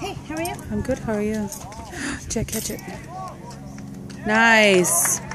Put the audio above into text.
Hey, how are you? I'm good. How are you? Jack, catch it. Nice.